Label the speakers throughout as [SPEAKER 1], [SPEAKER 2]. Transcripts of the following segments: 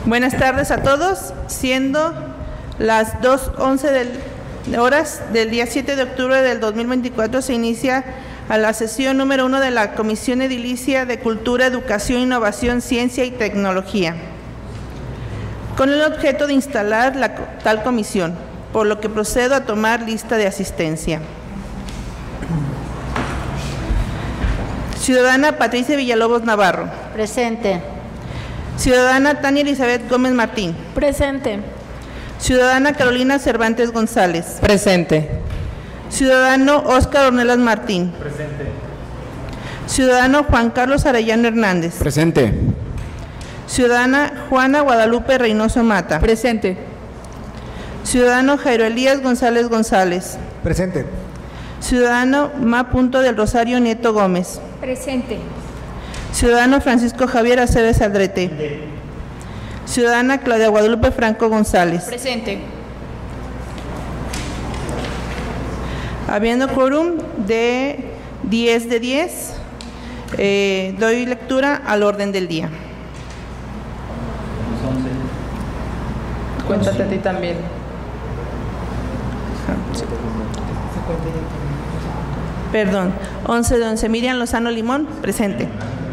[SPEAKER 1] Buenas tardes a todos, siendo las 2:11 horas del día 7 de octubre del 2024, se inicia a la sesión número 1 de la Comisión Edilicia de Cultura, Educación, Innovación, Ciencia y Tecnología, con el objeto de instalar tal comisión, por lo que procedo a tomar lista de asistencia. Ciudadana Patricia Villalobos Navarro.
[SPEAKER 2] Presente.
[SPEAKER 1] Ciudadana Tania Elizabeth Gómez Martín.
[SPEAKER 2] Presente.
[SPEAKER 1] Ciudadana Carolina Cervantes González.
[SPEAKER 3] Presente.
[SPEAKER 1] Ciudadano Óscar Ornelas Martín.
[SPEAKER 4] Presente.
[SPEAKER 1] Ciudadano Juan Carlos Arellano Hernández.
[SPEAKER 3] Presente.
[SPEAKER 1] Ciudadana Juana Guadalupe Reynoso Mata.
[SPEAKER 2] Presente.
[SPEAKER 1] Ciudadano Jairo Elías González González.
[SPEAKER 3] Presente.
[SPEAKER 1] Ciudadano Ma. del Rosario Nieto Gómez.
[SPEAKER 2] Presente.
[SPEAKER 1] Ciudadano Francisco Javier Aceves Aldrete. Ciudadana Claudia Guadalupe Franco González.
[SPEAKER 2] Presente.
[SPEAKER 1] Habiendo quórum de 10 de 10, doy lectura al orden del día.
[SPEAKER 3] Cuéntate a ti también.
[SPEAKER 1] Perdón, 11 de 11. Miriam Lozano Limón, presente.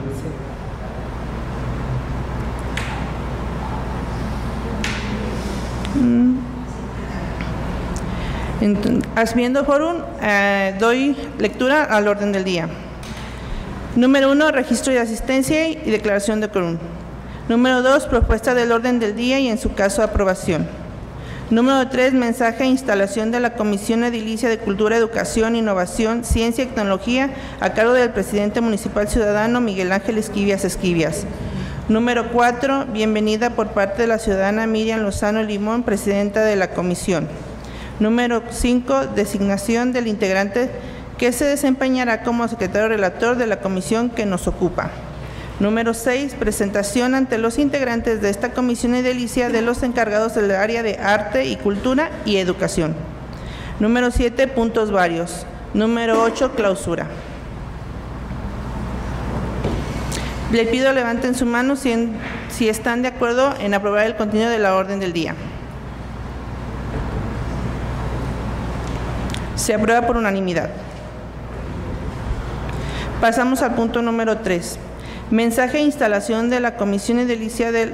[SPEAKER 1] Habiendo quórum, doy lectura al orden del día. Número 1, registro de asistencia y declaración de quórum. Número 2, propuesta del orden del día y en su caso aprobación. Número 3, mensaje e instalación de la Comisión Edilicia de Cultura, Educación, Innovación, Ciencia y Tecnología a cargo del presidente municipal ciudadano Miguel Ángel Esquivias. Número 4, bienvenida por parte de la ciudadana Miriam Lozano Limón, presidenta de la comisión. Número 5, designación del integrante que se desempeñará como secretario relator de la comisión que nos ocupa. Número 6, presentación ante los integrantes de esta comisión edilicia de los encargados del área de arte y cultura y educación. Número 7, puntos varios. Número 8, clausura. Le pido levanten su mano si están de acuerdo en aprobar el contenido de la orden del día. Se aprueba por unanimidad. Pasamos al punto número 3. Mensaje e instalación de la Comisión Edilicia de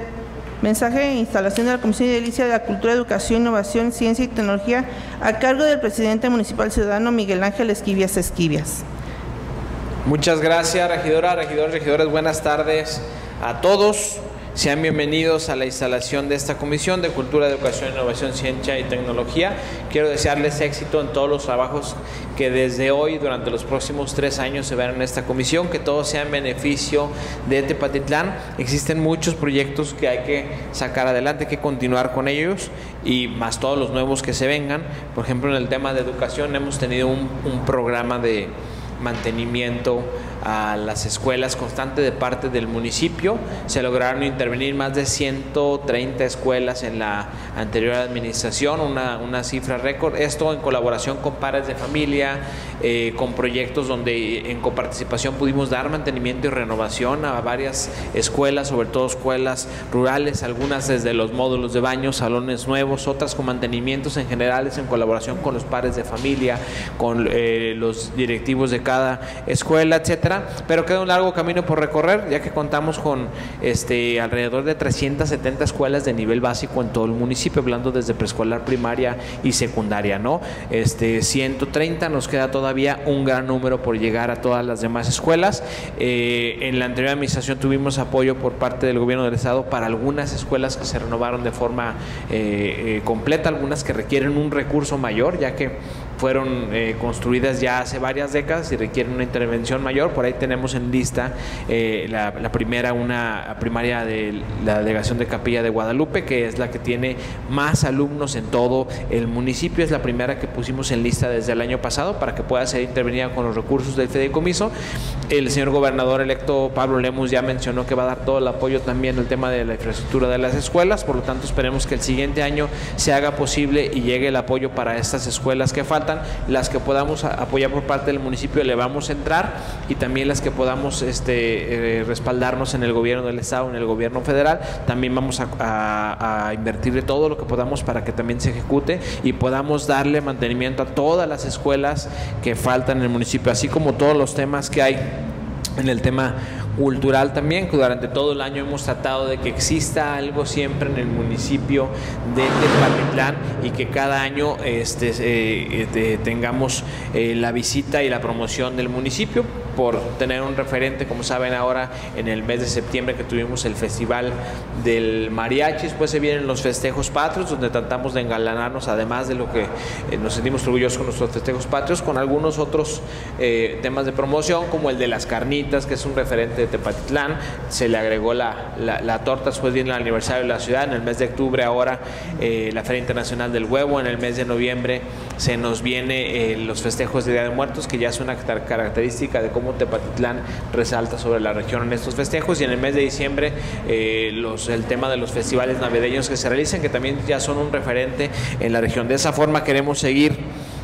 [SPEAKER 1] la Cultura, Educación, Innovación, Ciencia y Tecnología a cargo del presidente municipal ciudadano Miguel Ángel Esquivias.
[SPEAKER 4] Muchas gracias, regidora, regidores, buenas tardes a todos. Sean bienvenidos a la instalación de esta Comisión de Cultura, Educación, Innovación, Ciencia y Tecnología. Quiero desearles éxito en todos los trabajos que desde hoy, durante los próximos 3 años, se verán en esta comisión, que todo sea en beneficio de Tepatitlán. Existen muchos proyectos que hay que sacar adelante, hay que continuar con ellos y más todos los nuevos que se vengan. Por ejemplo, en el tema de educación hemos tenido un programa de mantenimiento a las escuelas constante de parte del municipio. Se lograron intervenir más de 130 escuelas en la anterior administración, una cifra récord. Esto en colaboración con padres de familia, con proyectos donde en coparticipación pudimos dar mantenimiento y renovación a varias escuelas, sobre todo escuelas rurales, algunas desde los módulos de baño, salones nuevos, otras con mantenimientos en generales en colaboración con los padres de familia, con los directivos de cada escuela, etcétera. Pero queda un largo camino por recorrer, ya que contamos con alrededor de 370 escuelas de nivel básico en todo el municipio, hablando desde preescolar, primaria y secundaria, ¿no? 130, nos queda todavía un gran número por llegar a todas las demás escuelas. En la anterior administración tuvimos apoyo por parte del gobierno del estado para algunas escuelas que se renovaron de forma completa, algunas que requieren un recurso mayor, ya que fueron construidas ya hace varias décadas y requieren una intervención mayor. Por ahí tenemos en lista la primera, una primaria de la delegación de Capilla de Guadalupe, que es la que tiene más alumnos en todo el municipio. Es la primera que pusimos en lista desde el año pasado para que pueda ser intervenida con los recursos del fideicomiso. El señor gobernador electo Pablo Lemus ya mencionó que va a dar todo el apoyo también al tema de la infraestructura de las escuelas. Por lo tanto, esperemos que el siguiente año se haga posible y llegue el apoyo para estas escuelas que faltan. faltan, las que podamos apoyar por parte del municipio le vamos a entrar, y también las que podamos respaldarnos en el gobierno del estado, en el gobierno federal, también vamos a invertir de todo lo que podamos para que también se ejecute y podamos darle mantenimiento a todas las escuelas que faltan en el municipio, así como todos los temas que hay en el tema cultural también, que durante todo el año hemos tratado de que exista algo siempre en el municipio de Tepatitlán y que cada año tengamos la visita y la promoción del municipio, por tener un referente. Como saben, ahora en el mes de septiembre que tuvimos el Festival del Mariachi, después se vienen los festejos patrios, donde tratamos de engalanarnos, además de lo que nos sentimos orgullosos con nuestros festejos patrios, con algunos otros temas de promoción, como el de las carnitas, que es un referente de Tepatitlán. Se le agregó la torta, después viene el aniversario de la ciudad, en el mes de octubre ahora la Feria Internacional del Huevo, en el mes de noviembre se nos viene los festejos de Día de Muertos, que ya es una característica de cómo Tepatitlán resalta sobre la región en estos festejos, y en el mes de diciembre el tema de los festivales navideños que se realizan, que también ya son un referente en la región. De esa forma queremos seguir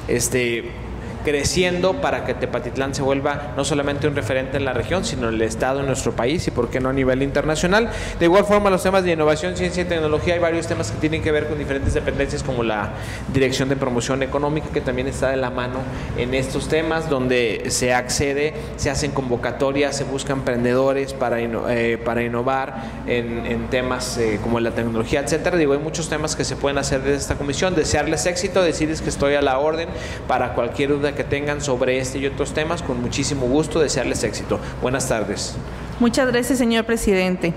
[SPEAKER 4] creciendo para que Tepatitlán se vuelva no solamente un referente en la región, sino en el estado, en nuestro país, y por qué no a nivel internacional. De igual forma, los temas de innovación, ciencia y tecnología, hay varios temas que tienen que ver con diferentes dependencias, como la Dirección de Promoción Económica, que también está de la mano en estos temas, donde se accede, se hacen convocatorias, se buscan emprendedores para innovar en temas como la tecnología, etcétera. Digo, hay muchos temas que se pueden hacer desde esta comisión. Desearles éxito, decirles que estoy a la orden para cualquier duda que tengan sobre este y otros temas. Con muchísimo gusto, desearles éxito. Buenas tardes.
[SPEAKER 1] Muchas gracias, señor presidente.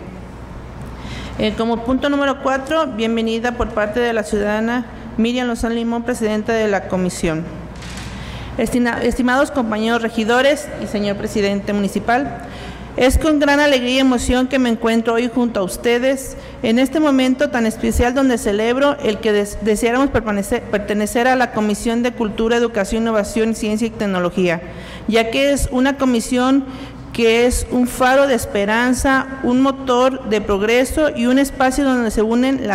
[SPEAKER 1] Como punto número 4, bienvenida por parte de la ciudadana Miriam Lozano Limón, presidenta de la comisión. Estimados compañeros regidores y señor presidente municipal, es con gran alegría y emoción que me encuentro hoy junto a ustedes en este momento tan especial, donde celebro el que deseáramos pertenecer a la Comisión de Cultura, Educación, Innovación, Ciencia y Tecnología, ya que es una comisión que es un faro de esperanza, un motor de progreso y un espacio donde se unen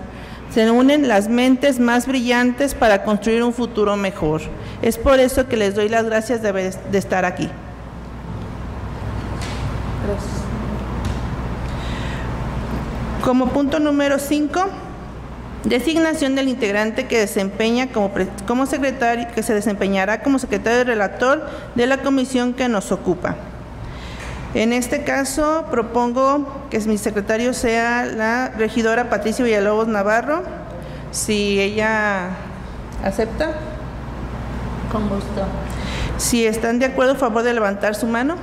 [SPEAKER 1] las mentes más brillantes para construir un futuro mejor. Es por eso que les doy las gracias de estar aquí. Como punto número 5, designación del integrante que desempeña como secretario, que se desempeñará como secretario relator de la comisión que nos ocupa. En este caso, propongo que mi secretario sea la regidora Patricia Villalobos Navarro, si ella acepta.
[SPEAKER 2] Con gusto.
[SPEAKER 1] Si están de acuerdo, a favor de levantar su mano.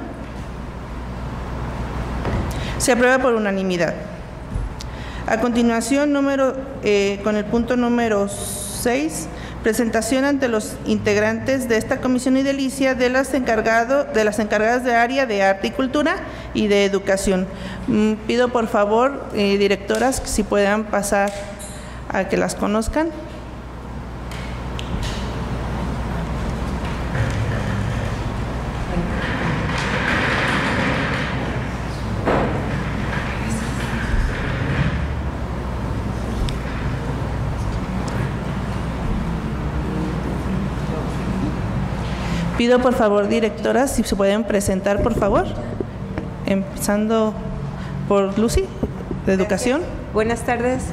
[SPEAKER 1] Se aprueba por unanimidad. A continuación, con el punto número 6, presentación ante los integrantes de esta comisión edilicia de las encargadas de área de arte y cultura y de educación. Pido por favor, directoras, si puedan pasar a que las conozcan. Pido por favor, directoras, si se pueden presentar, por favor. Empezando por Lucy, de Educación.
[SPEAKER 3] Gracias. Buenas tardes.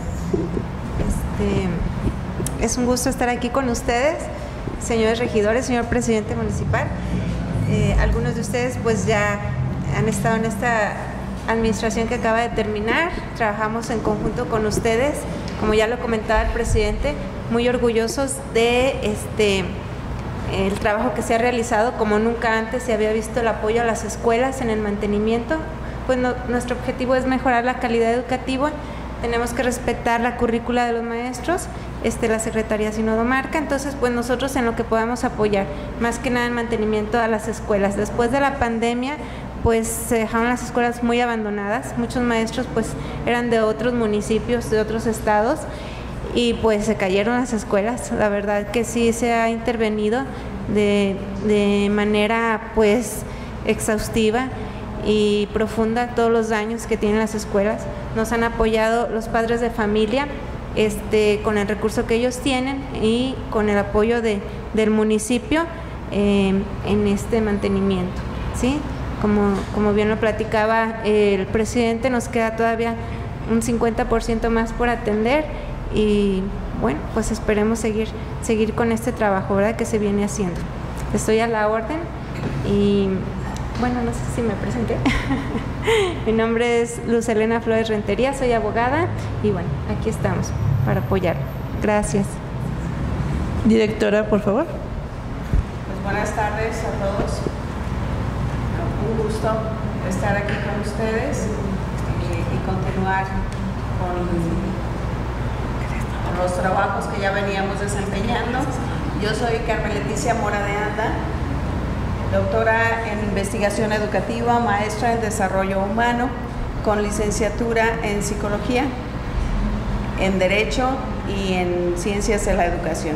[SPEAKER 3] Es un gusto estar aquí con ustedes, señores regidores, señor presidente municipal. Algunos de ustedes pues ya han estado en esta administración que acaba de terminar. Trabajamos en conjunto con ustedes, como ya lo comentaba el presidente, muy orgullosos de el trabajo que se ha realizado. Como nunca antes se había visto el apoyo a las escuelas en el mantenimiento. Pues nuestro objetivo es mejorar la calidad educativa. Tenemos que respetar la currícula de los maestros, la Secretaría Sínodo marca. Entonces, pues nosotros en lo que podamos apoyar, más que nada en mantenimiento a las escuelas. Después de la pandemia, pues se dejaron las escuelas muy abandonadas. Muchos maestros pues eran de otros municipios, de otros estados, y pues se cayeron las escuelas. La verdad que sí se ha intervenido de manera pues exhaustiva y profunda todos los daños que tienen las escuelas. Nos han apoyado los padres de familia, con el recurso que ellos tienen y con el apoyo del municipio en este mantenimiento, ¿sí? Como bien lo platicaba el presidente, nos queda todavía un 50% más por atender y bueno, pues esperemos seguir con este trabajo, ¿verdad?, que se viene haciendo. Estoy a la orden y bueno, no sé si me presenté. Mi nombre es Luz Elena Flores Rentería, soy abogada y bueno, aquí estamos para apoyar. Gracias.
[SPEAKER 1] Directora, por favor.
[SPEAKER 5] Pues buenas tardes a todos. Un gusto estar aquí con ustedes y continuar con los trabajos que ya veníamos desempeñando. Yo soy Carmen Leticia Mora de Anda, doctora en investigación educativa, maestra en desarrollo humano, con licenciatura en psicología, en derecho y en ciencias de la educación.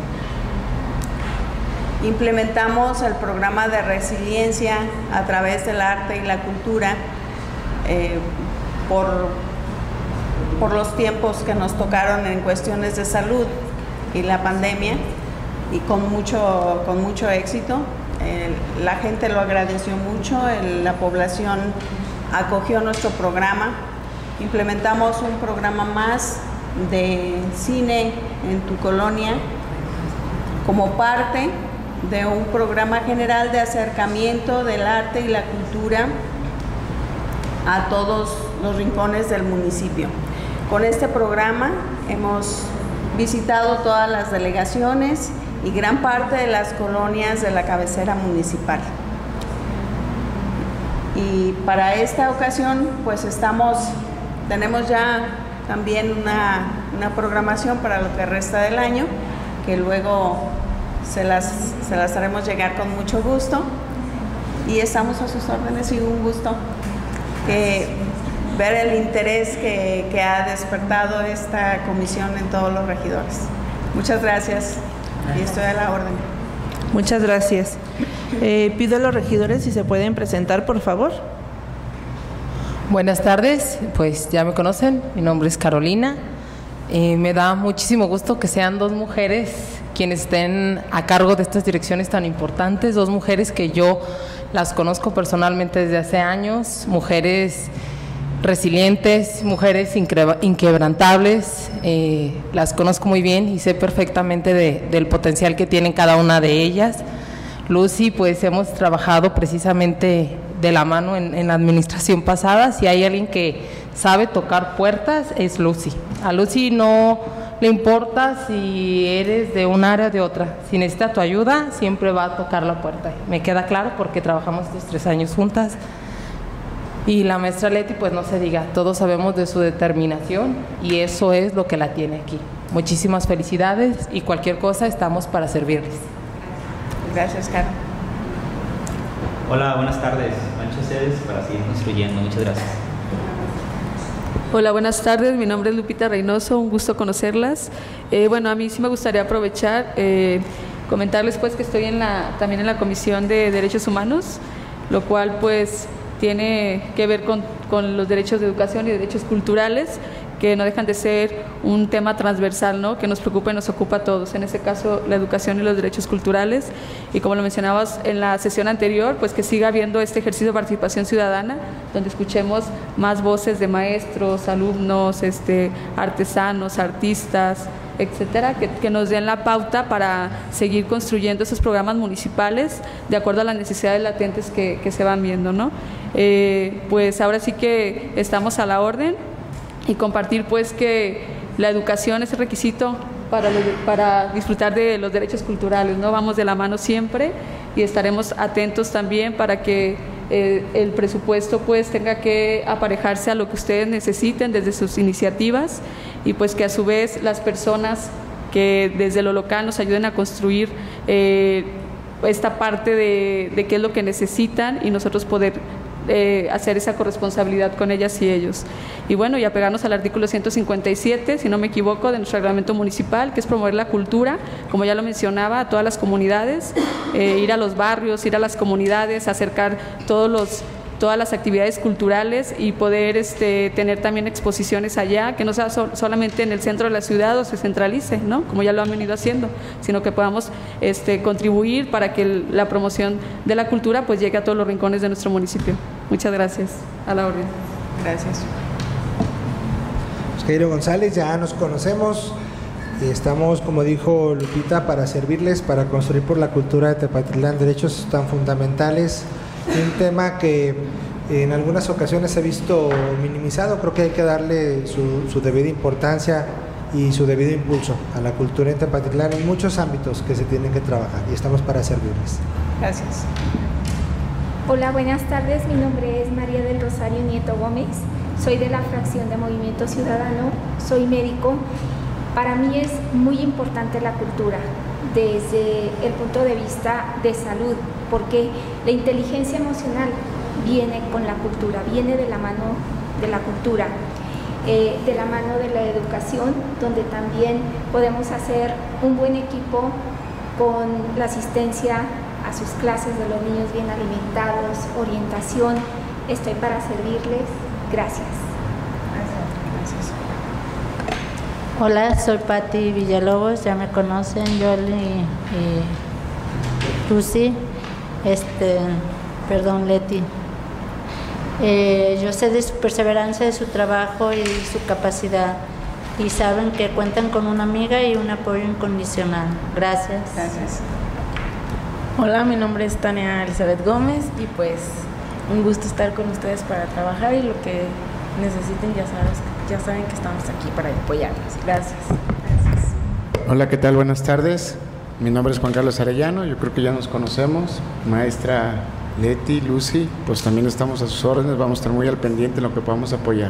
[SPEAKER 5] Implementamos el programa de resiliencia a través del arte y la cultura por los tiempos que nos tocaron en cuestiones de salud y la pandemia, y con mucho éxito. La gente lo agradeció mucho, la población acogió nuestro programa. Implementamos un programa más de cine en tu colonia como parte de un programa general de acercamiento del arte y la cultura a todos los rincones del municipio. Con este programa hemos visitado todas las delegaciones y gran parte de las colonias de la cabecera municipal. Y para esta ocasión, pues tenemos ya también una programación para lo que resta del año, que luego se las haremos llegar con mucho gusto. Y estamos a sus órdenes y un gusto ver el interés que ha despertado esta comisión en todos los regidores. Muchas gracias. Y estoy a la orden.
[SPEAKER 1] Muchas gracias. Pido a los regidores si se pueden presentar, por favor.
[SPEAKER 6] Buenas tardes, pues ya me conocen, mi nombre es Carolina. Me da muchísimo gusto que sean dos mujeres quienes estén a cargo de estas direcciones tan importantes, dos mujeres que yo las conozco personalmente desde hace años, mujeres resilientes, mujeres inquebrantables, las conozco muy bien y sé perfectamente del potencial que tienen cada una de ellas. Lucy, pues hemos trabajado precisamente de la mano en la administración pasada. Si hay alguien que sabe tocar puertas, es Lucy. A Lucy no le importa si eres de un área o de otra. Si necesita tu ayuda, siempre va a tocar la puerta. Me queda claro porque trabajamos estos 3 años juntas. Y la maestra Leti, pues no se diga, todos sabemos de su determinación y eso es lo que la tiene aquí. Muchísimas felicidades y cualquier cosa estamos para servirles.
[SPEAKER 5] Gracias, Carmen.
[SPEAKER 7] Hola, buenas tardes. Mancho Cedes para seguir construyendo. Muchas gracias.
[SPEAKER 2] Hola, buenas tardes. Mi nombre es Lupita Reynoso. Un gusto conocerlas. Bueno, a mí sí me gustaría aprovechar, comentarles pues que estoy también en la Comisión de Derechos Humanos, lo cual pues tiene que ver con los derechos de educación y derechos culturales, que no dejan de ser un tema transversal, ¿no?, que nos preocupa y nos ocupa a todos, en este caso la educación y los derechos culturales. Y como lo mencionabas en la sesión anterior, pues que siga habiendo este ejercicio de participación ciudadana, donde escuchemos más voces de maestros, alumnos, artesanos, artistas, etcétera, que nos den la pauta para seguir construyendo esos programas municipales de acuerdo a las necesidades latentes que se van viendo, ¿no? Pues ahora sí que estamos a la orden y compartir pues que la educación es el requisito para disfrutar de los derechos culturales, ¿no? Vamos de la mano siempre y estaremos atentos también para que el presupuesto pues tenga que aparejarse a lo que ustedes necesiten desde sus iniciativas y pues que a su vez las personas que desde lo local nos ayuden a construir esta parte de qué es lo que necesitan y nosotros poder hacer esa corresponsabilidad con ellas y ellos. Y bueno, y apegarnos al artículo 157, si no me equivoco, de nuestro reglamento municipal, que es promover la cultura, como ya lo mencionaba, a todas las comunidades, ir a los barrios, ir a las comunidades, acercar todos todas las actividades culturales y poder tener también exposiciones allá, que no sea solamente en el centro de la ciudad o se centralice, ¿no? Como ya lo han venido haciendo, sino que podamos contribuir para que la promoción de la cultura pues llegue a todos los rincones de nuestro municipio. Muchas gracias. A la orden.
[SPEAKER 5] Gracias.
[SPEAKER 8] Jairo González, ya nos conocemos. Estamos, como dijo Lupita, para servirles, para construir por la cultura de Tepatitlán derechos tan fundamentales. Un tema que en algunas ocasiones se ha visto minimizado. Creo que hay que darle su debida importancia y su debido impulso a la cultura en Tepatitlán en muchos ámbitos que se tienen que trabajar, y estamos para servirles.
[SPEAKER 5] Gracias.
[SPEAKER 9] Hola, buenas tardes. Mi nombre es María del Rosario Nieto Gómez. Soy de la fracción de Movimiento Ciudadano. Soy médico. Para mí es muy importante la cultura desde el punto de vista de salud, porque la inteligencia emocional viene con la cultura, viene de la mano de la cultura, de la mano de la educación, donde también podemos hacer un buen equipo con la asistencia a sus clases de los niños bien alimentados, orientación. Estoy para servirles. Gracias.
[SPEAKER 10] Hola, soy Patti Villalobos, ya me conocen, Yoli y Lucy, Leti. Yo sé de su perseverancia, de su trabajo y su capacidad, y saben que cuentan con una amiga y un apoyo incondicional. Gracias.
[SPEAKER 5] Gracias.
[SPEAKER 11] Hola, mi nombre es Tania Elizabeth Gómez y pues un gusto estar con ustedes para trabajar, y lo que necesiten ya saben que estamos aquí para apoyarlos. Gracias.
[SPEAKER 12] Hola, ¿qué tal? Buenas tardes. Mi nombre es Juan Carlos Arellano, yo creo que ya nos conocemos. Maestra Leti, Lucy, pues también estamos a sus órdenes, vamos a estar muy al pendiente en lo que podamos apoyar.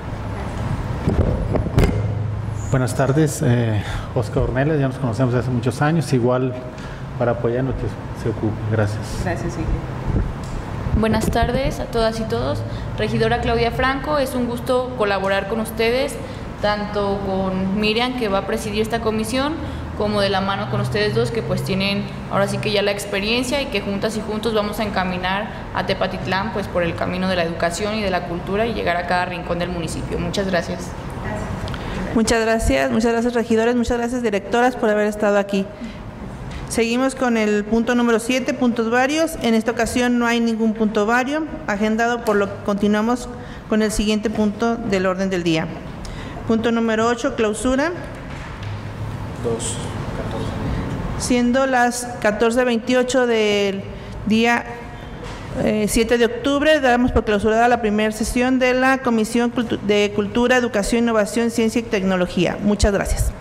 [SPEAKER 13] Buenas tardes, Oscar Ornelas, ya nos conocemos desde hace muchos años, igual para apoyar en lo que se ocupe. Gracias.
[SPEAKER 5] Gracias, Ingrid.
[SPEAKER 14] Buenas tardes a todas y todos. Regidora Claudia Franco, es un gusto colaborar con ustedes, tanto con Miriam, que va a presidir esta comisión, como de la mano con ustedes dos, que pues tienen ahora sí que ya la experiencia, y que juntas y juntos vamos a encaminar a Tepatitlán pues por el camino de la educación y de la cultura y llegar a cada rincón del municipio. Muchas gracias.
[SPEAKER 1] Muchas gracias regidores, muchas gracias directoras por haber estado aquí. Seguimos con el punto número 7, puntos varios. En esta ocasión no hay ningún punto vario agendado, por lo que continuamos con el siguiente punto del orden del día. Punto número 8, clausura.
[SPEAKER 4] 2:14.
[SPEAKER 1] Siendo las 14:28 del día 7 de octubre, damos por clausurada la primera sesión de la Comisión de Cultura, Educación, Innovación, Ciencia y Tecnología. Muchas gracias.